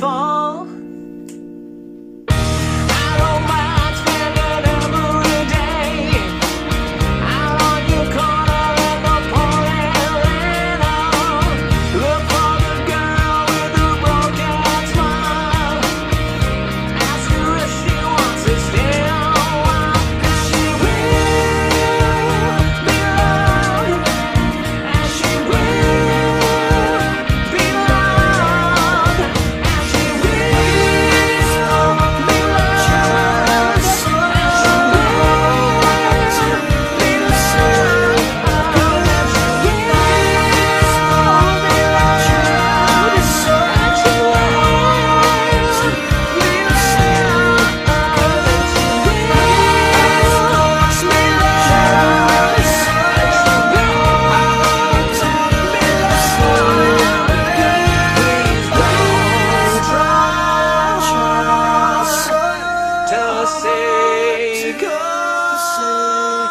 fall. I don't mind spending every day out on your corner in the pouring rain. Look for the girl with the broken smile. Ask her if she wants to stay a while. 'Cause she will be loved, and she will be loved, and she will be loved, and she to say goodbye.